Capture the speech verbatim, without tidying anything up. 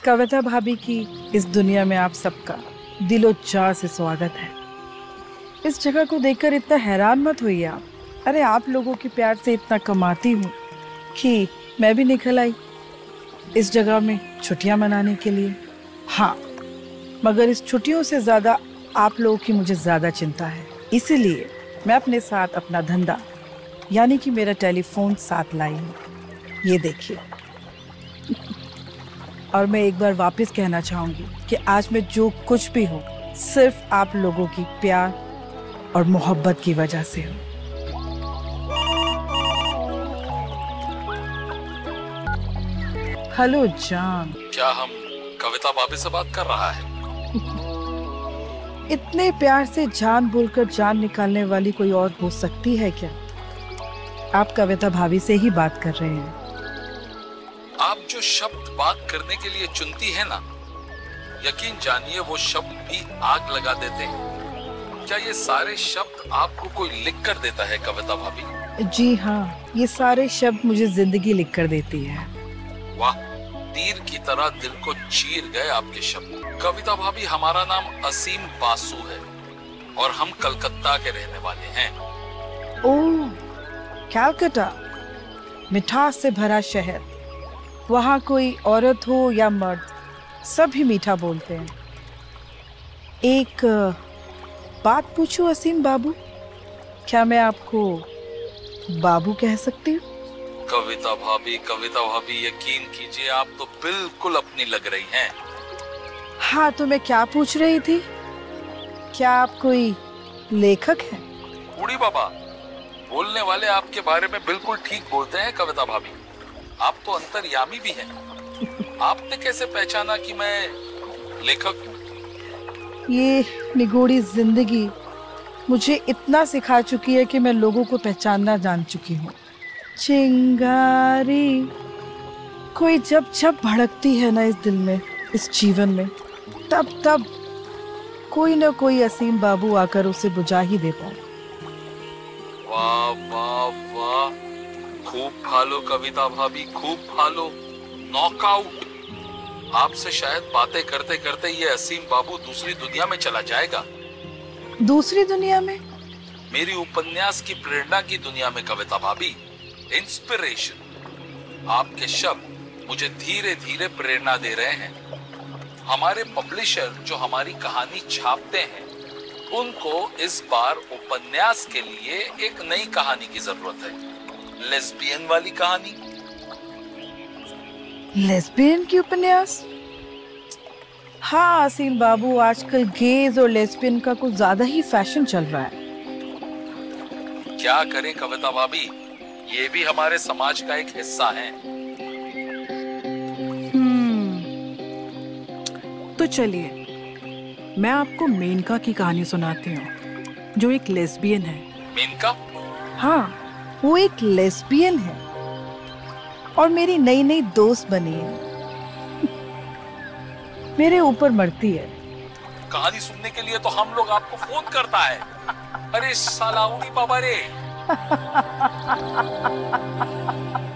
कविता भाभी की इस दुनिया में आप सबका दिलो जान से स्वागत है। इस जगह को देखकर इतना हैरान मत होइए आप। अरे आप लोगों के प्यार से इतना कमाती हूँ कि मैं भी निकल आई इस जगह में छुट्टियां मनाने के लिए। हाँ, मगर इस छुट्टियों से ज्यादा आप लोगों की मुझे ज्यादा चिंता है, इसीलिए मैं अपने साथ अपना धंधा यानी कि मेरा टेलीफोन साथ लाई हूँ। ये देखिए। और मैं एक बार वापस कहना चाहूंगी कि आज मैं जो कुछ भी हूँ सिर्फ आप लोगों की प्यार और मोहब्बत की वजह से हूँ। हेलो जान। क्या हम कविता भाभी से बात कर रहा है? इतने प्यार से जान बोलकर जान निकालने वाली कोई और हो सकती है क्या? आप कविता भाभी से ही बात कर रहे हैं। आप जो शब्द बात करने के लिए चुनती है ना, यकीन जानिए वो शब्द भी आग लगा देते हैं। क्या ये सारे शब्द आपको कोई लिख कर देता है कविता भाभी? जी हाँ, ये सारे शब्द मुझे जिंदगी लिख कर देती है। वाह, तीर की तरह दिल को चीर गए आपके शब्द। कविता भाभी, हमारा नाम असीम बासु है और हम कलकत्ता के रहने वाले हैं। ओह, कलकत्ता, मिठास से भरा शहर। वहाँ कोई औरत हो या मर्द, सभी मीठा बोलते हैं। एक बात पूछूं असीम बाबू, क्या मैं आपको बाबू कह सकती हूँ? कविता भाभी, कविता भाभी, यकीन कीजिए आप तो बिल्कुल अपनी लग रही हैं। हाँ, तो मैं क्या पूछ रही थी? क्या आप कोई लेखक हैं? बूढ़ी बाबा, बोलने वाले आपके बारे में बिल्कुल ठीक बोलते हैं कविता भाभी। आप तो अंतर्यामी भी हैं। आपने कैसे पहचाना कि मैं लेखक हूँ? ये निगोड़ी जिंदगी मुझे इतना सिखा चुकी है कि मैं लोगों को पहचानना जान चुकी हूँ। चिंगारी कोई जब जब भड़कती है ना इस दिल में, इस जीवन में, तब तब कोई ना कोई असीम बाबू आकर उसे बुझा ही देता है। वाह वाह वाह, खूब फालो कविता भाभी, खूब फालो। नॉकआउट। आपसे शायद बातें करते करते ये असीम बाबू दूसरी दुनिया में चला जाएगा। दूसरी दुनिया में? मेरी उपन्यास की प्रेरणा की दुनिया में कविता भाभी। इंस्पिरेशन। आपके शब्द मुझे धीरे धीरे प्रेरणा दे रहे हैं। हमारे पब्लिशर जो हमारी कहानी छापते हैं, उनको इस बार उपन्यास के लिए एक नई कहानी की जरूरत है। लेस्बियन वाली कहानी। लेस्बियन की उपन्यास? हाँ असीम बाबू, आजकल गेज और लेस्बियन का कुछ ज्यादा ही फैशन चल रहा है। क्या करें कविता भाभी, ये भी हमारे समाज का एक हिस्सा है। हम्म, तो चलिए मैं आपको मेनका की कहानी सुनाती हूँ, जो एक लेस्बियन है। मेनका? हाँ, वो एक लेस्बियन है और मेरी नई नई दोस्त बनी है। मेरे ऊपर मरती है। कहानी सुनने के लिए तो हम लोग आपको फोन करता है। अरे साला उड़ी बाबा रे।